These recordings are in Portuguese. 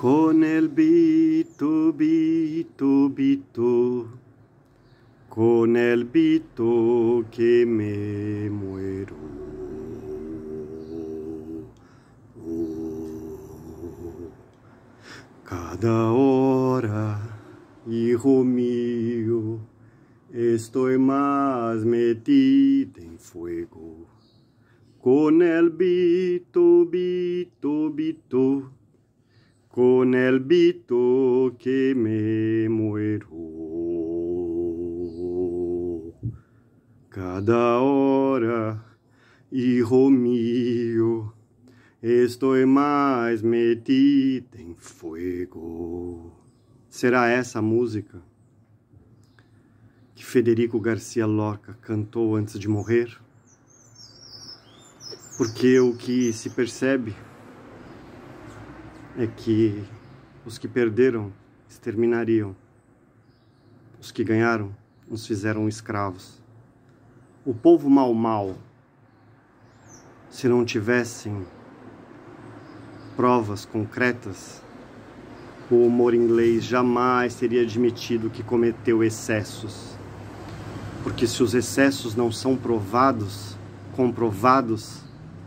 Con el bito, bito, bito, con el bito que me muero. Cada hora, hijo mío, estoy más metida en fuego. Con el bito, bito, bito, con el bito que me muero. Cada hora, hijo mío, estoy mais metida em fuego. Será essa a música que Federico Garcia Lorca cantou antes de morrer? Porque o que se percebe é que os que perderam exterminariam, os que ganharam nos fizeram escravos. O povo mau, se não tivessem provas concretas, o humor inglês jamais teria admitido que cometeu excessos. Porque se os excessos não são provados, comprovados,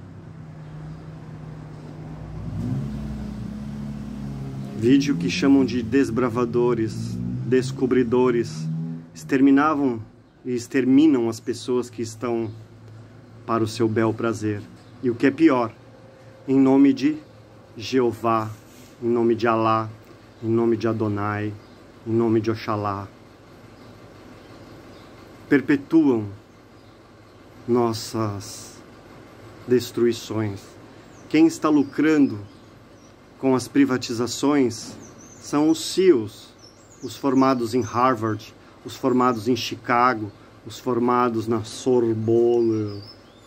vide o que chamam de desbravadores, descobridores, exterminavam e exterminam as pessoas que estão para o seu bel prazer. E o que é pior, em nome de Jeová, em nome de Alá, em nome de Adonai, em nome de Oxalá, perpetuam nossas destruições. Quem está lucrando com as privatizações são os CEOs, os formados em Harvard, os formados em Chicago, os formados na Sorbonne.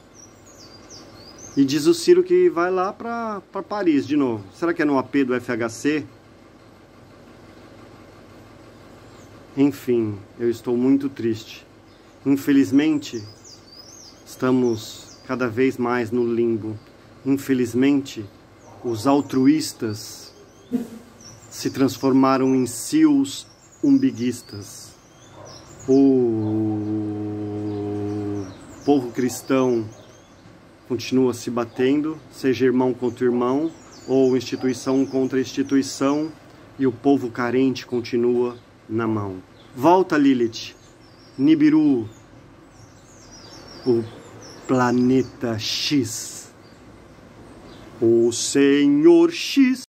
E diz o Ciro que vai lá para Paris de novo. Será que é no AP do FHC? Enfim, eu estou muito triste. Infelizmente, estamos cada vez mais no limbo. Infelizmente, os altruístas se transformaram em CEOs umbiguistas. O povo cristão continua se batendo, seja irmão contra irmão, ou instituição contra instituição, e o povo carente continua na mão. Volta, Lilith, Nibiru, o planeta X. O Senhor X